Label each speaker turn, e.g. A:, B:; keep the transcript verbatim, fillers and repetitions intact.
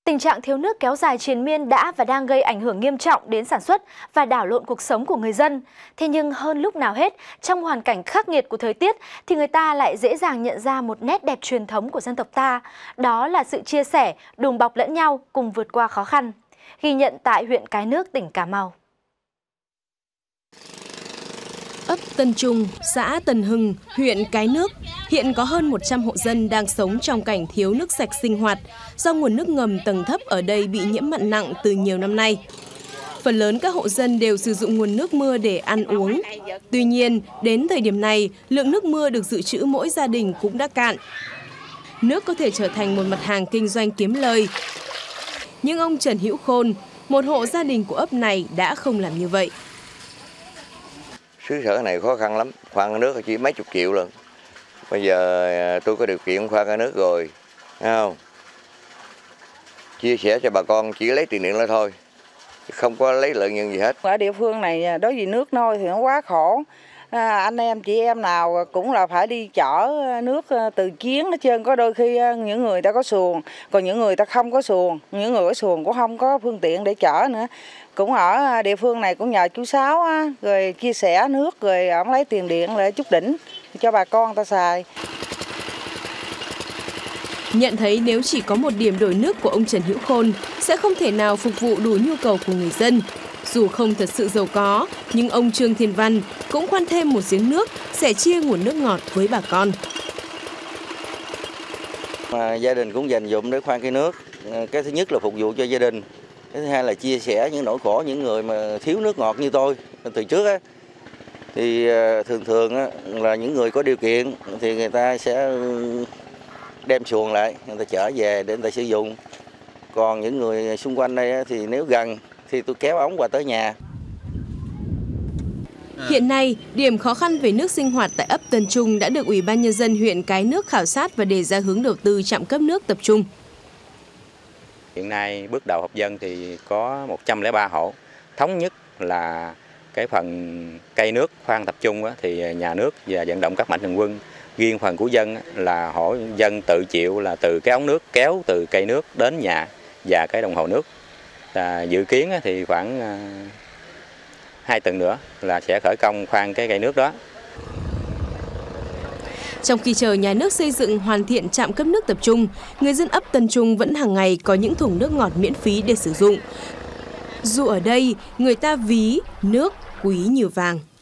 A: Tình trạng thiếu nước kéo dài triền miên đã và đang gây ảnh hưởng nghiêm trọng đến sản xuất và đảo lộn cuộc sống của người dân. Thế nhưng hơn lúc nào hết, trong hoàn cảnh khắc nghiệt của thời tiết thì người ta lại dễ dàng nhận ra một nét đẹp truyền thống của dân tộc ta. Đó là sự chia sẻ, đùm bọc lẫn nhau cùng vượt qua khó khăn. Ghi nhận tại huyện Cái Nước, tỉnh Cà Mau.
B: Ấp Tân Trung, xã Tân Hưng, huyện Cái Nước, hiện có hơn một trăm hộ dân đang sống trong cảnh thiếu nước sạch sinh hoạt do nguồn nước ngầm tầng thấp ở đây bị nhiễm mặn nặng từ nhiều năm nay. Phần lớn các hộ dân đều sử dụng nguồn nước mưa để ăn uống. Tuy nhiên, đến thời điểm này, lượng nước mưa được dự trữ mỗi gia đình cũng đã cạn. Nước có thể trở thành một mặt hàng kinh doanh kiếm lời. Nhưng ông Trần Hữu Khôn, một hộ gia đình của ấp này đã không làm như vậy.
C: Xứ sở này khó khăn lắm, khoan nước chỉ mấy chục triệu lần. Bây giờ tôi có điều kiện khoan cái nước rồi, thấy không? Chia sẻ cho bà con chỉ lấy tiền điện lại thôi, không có lấy lợi nhuận gì hết.
D: Ở địa phương này đối với nước nôi thì nó quá khổ. À, anh em chị em nào cũng là phải đi chở nước từ Chiến hết trơn. Có đôi khi những người ta có xuồng, còn những người ta không có xuồng, những người có xuồng cũng không có phương tiện để chở nữa. Cũng ở địa phương này cũng nhờ chú Sáu á, rồi chia sẻ nước, rồi ông lấy tiền điện để chút đỉnh cho bà con ta xài.
B: Nhận thấy nếu chỉ có một điểm đổi nước của ông Trần Hữu Khôn sẽ không thể nào phục vụ đủ nhu cầu của người dân. Dù không thật sự giàu có, nhưng ông Trương Thiên Văn cũng khoan thêm một giếng nước, sẻ chia nguồn nước ngọt với bà con.
E: Mà gia đình cũng dành dụm để khoan cái nước. Cái thứ nhất là phục vụ cho gia đình. Cái thứ hai là chia sẻ những nỗi khổ những người mà thiếu nước ngọt như tôi từ trước á. Thì thường thường á, là những người có điều kiện thì người ta sẽ đem xuồng lại, người ta chở về để người ta sử dụng. Còn những người xung quanh đây á, thì nếu gần thì tôi kéo ống qua tới nhà.
B: Hiện nay, điểm khó khăn về nước sinh hoạt tại ấp Tân Trung đã được Ủy ban Nhân dân huyện Cái Nước khảo sát và đề ra hướng đầu tư trạm cấp nước tập trung.
F: Hiện nay bước đầu hợp dân thì có một trăm lẻ ba hộ. Thống nhất là cái phần cây nước khoan tập trung thì nhà nước và vận động các mạnh thường quân. Riêng phần của dân là hộ dân tự chịu là từ cái ống nước kéo từ cây nước đến nhà và cái đồng hồ nước. À, dự kiến thì khoảng hai tuần nữa là sẽ khởi công khoan cái cây nước đó.
B: Trong khi chờ nhà nước xây dựng hoàn thiện trạm cấp nước tập trung, người dân ấp Tân Trung vẫn hàng ngày có những thùng nước ngọt miễn phí để sử dụng. Dù ở đây, người ta ví nước quý như vàng.